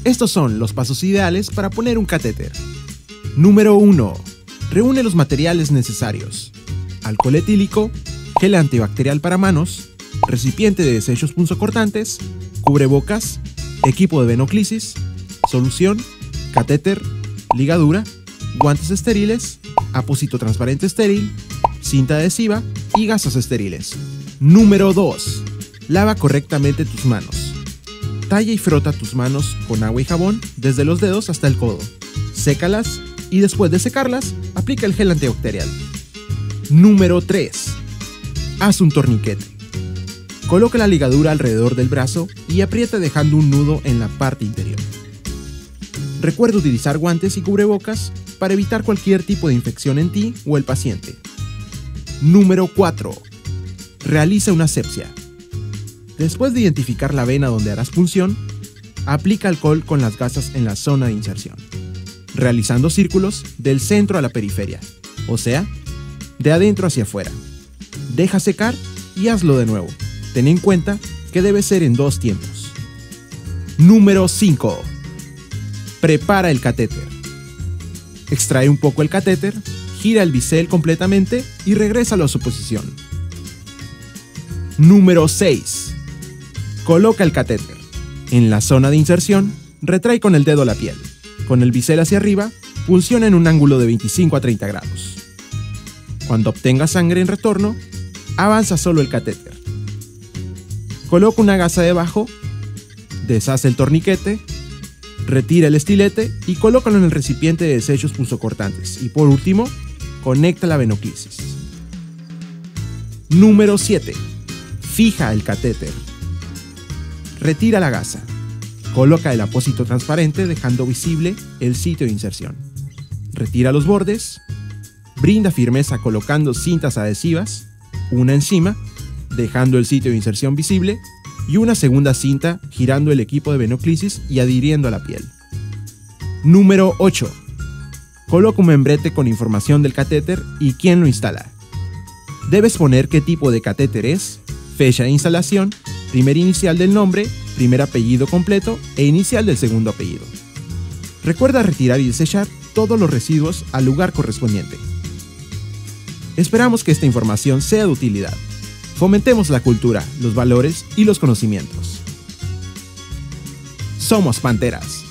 Estos son los pasos ideales para poner un catéter. Número 1. Reúne los materiales necesarios: alcohol etílico, gel antibacterial para manos, recipiente de desechos punzocortantes, cubrebocas, equipo de venoclisis, solución, catéter, ligadura, guantes estériles, apósito transparente estéril, cinta adhesiva y gasas estériles. Número 2. Lava correctamente tus manos. Talla y frota tus manos con agua y jabón desde los dedos hasta el codo. Sécalas y después de secarlas, aplica el gel antibacterial. Número 3. Haz un torniquete. Coloca la ligadura alrededor del brazo y aprieta dejando un nudo en la parte interior. Recuerda utilizar guantes y cubrebocas para evitar cualquier tipo de infección en ti o el paciente. Número 4. Realiza una asepsia. Después de identificar la vena donde harás punción, aplica alcohol con las gasas en la zona de inserción, realizando círculos del centro a la periferia, o sea, de adentro hacia afuera. Deja secar y hazlo de nuevo. Ten en cuenta que debe ser en 2 tiempos. Número 5. Prepara el catéter. Extrae un poco el catéter, gira el bisel completamente y regrésalo a su posición. Número 6. Coloca el catéter. En la zona de inserción, retrae con el dedo la piel. Con el bisel hacia arriba, pulsiona en un ángulo de 25 a 30 grados. Cuando obtenga sangre en retorno, avanza solo el catéter. Coloca una gasa debajo, deshace el torniquete, retira el estilete y colócalo en el recipiente de desechos punzocortantes. Y por último, conecta la venoclisis. Número 7. Fija el catéter. Retira la gasa. Coloca el apósito transparente dejando visible el sitio de inserción. Retira los bordes. Brinda firmeza colocando cintas adhesivas, una encima, dejando el sitio de inserción visible, y una segunda cinta girando el equipo de venoclisis y adhiriendo a la piel. Número 8. Coloca un membrete con información del catéter y quién lo instala. Debes poner qué tipo de catéter es, fecha de instalación, primer inicial del nombre, primer apellido completo e inicial del segundo apellido. Recuerda retirar y desechar todos los residuos al lugar correspondiente. Esperamos que esta información sea de utilidad. Fomentemos la cultura, los valores y los conocimientos. Somos Panteras.